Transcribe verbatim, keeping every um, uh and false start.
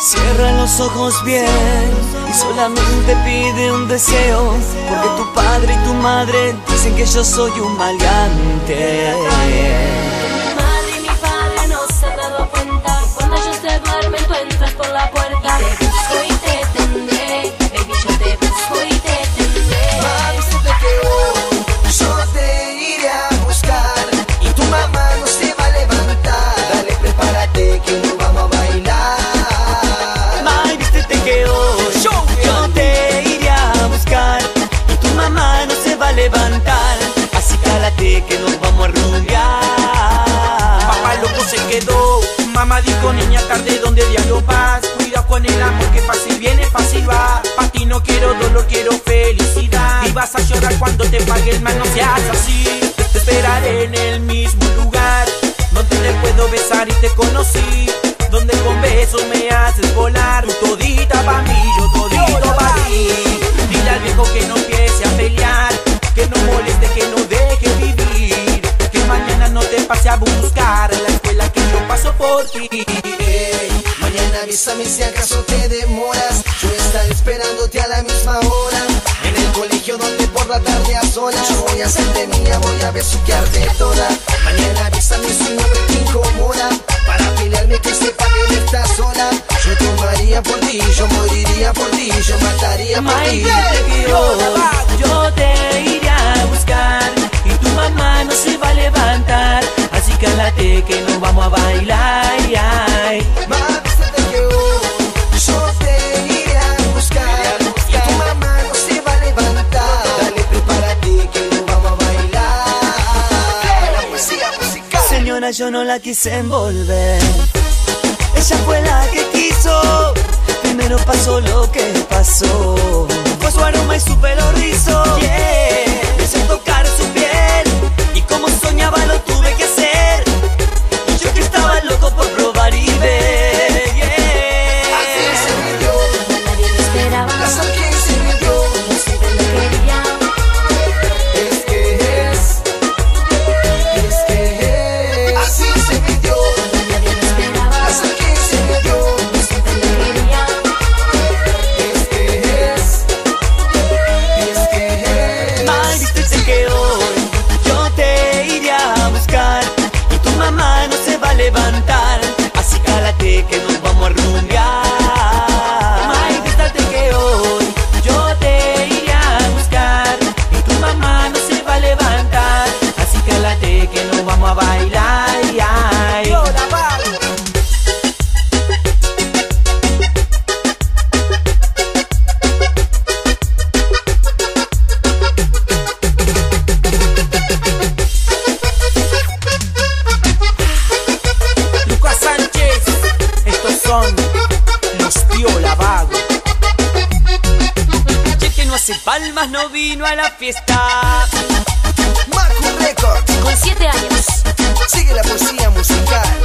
Cierra los ojos bien y solamente pide un deseo, porque tu padre y tu madre dicen que yo soy un maleante. Mi madre y mi padre no se han dado cuenta, cuando ellos se duermen tú entras por la puerta. Te busco y te tendré, baby, yo te busco y te tendré. Mami, se te quedó, yo te iré a buscar y tu mamá no se va a levantar. Dale, prepárate que nos vamos a bailar. Mami, vístete que hoy yo te iré a buscar y tu mamá no se va a levantar. Así cálate que nos vamos a rumbear. Papá loco se quedó, mamá dijo niña tarde donde diablo vas. Cuidado con el amor que fácil viene, fácil va. Pa' ti no quiero dolor, quiero felicidad. Y vas a llorar cuando te pague el mal, no seas así. Te esperaré en el mismo lugar donde te puedo besar y te conocí, donde con besos me haces volar. Tú todita pa' mí, yo todito pa' ti. Dile al viejo que no empiece a pelear, que no moleste, que no deje vivir, que mañana no te pase a buscar en la escuela que yo paso por ti. Ey, mañana avísame si acaso te demoras, yo estaré esperándote a la misma hora. En el colegio donde por la tarde a solas yo voy a hacerte mía, voy a besuquearte toda. Mañana avísame si un hombre te incomoda, para pelearme que sepa que no estás sola. Yo tomaría por ti, yo moriría por ti, yo mataría por Mami, ti. vístete que hoy yo te iré a buscar y tu mamá no se va a levantar. Así cálate que nos vamos a bailar. Ay, ay. Mami, se te quedó, yo te iré a buscar y tu mamá no se va a levantar. Dale, prepárate que nos vamos a bailar. La poesía musical. Señora, yo no la quise envolver, ella fue la que quiso. Primero pasó lo que pasó, fue su aroma y su pelo rizo. Yeah. Empecé a tocar su piel y como soñaba lo tuve que hacer. Y yo que estaba loco por probar y ver. Yeah. Así se me dio, Nadie lo esperaba, la sal que se me dio. yo siempre lo quería. Es que es, es que es. Así se me dio, Nadie lo esperaba, la sal que se me dio. yo siempre lo quería. Es que es, es que es. Ay, vístete que hoy yo te iré a buscar y tu mamá no se va a levantar. Así cálate que nos vamos a rumbear. Ay, vístete que hoy yo te iré a buscar y tu mamá no se va a levantar. Así cálate que nos vamos a bailar. Ay, ay. Yo la bailo. Lucas Sánchez, estos son los Piola Vago. Che, que no hace palmas, no vino a la fiesta. Macu Records, Con siete años. sigue la poesía musical.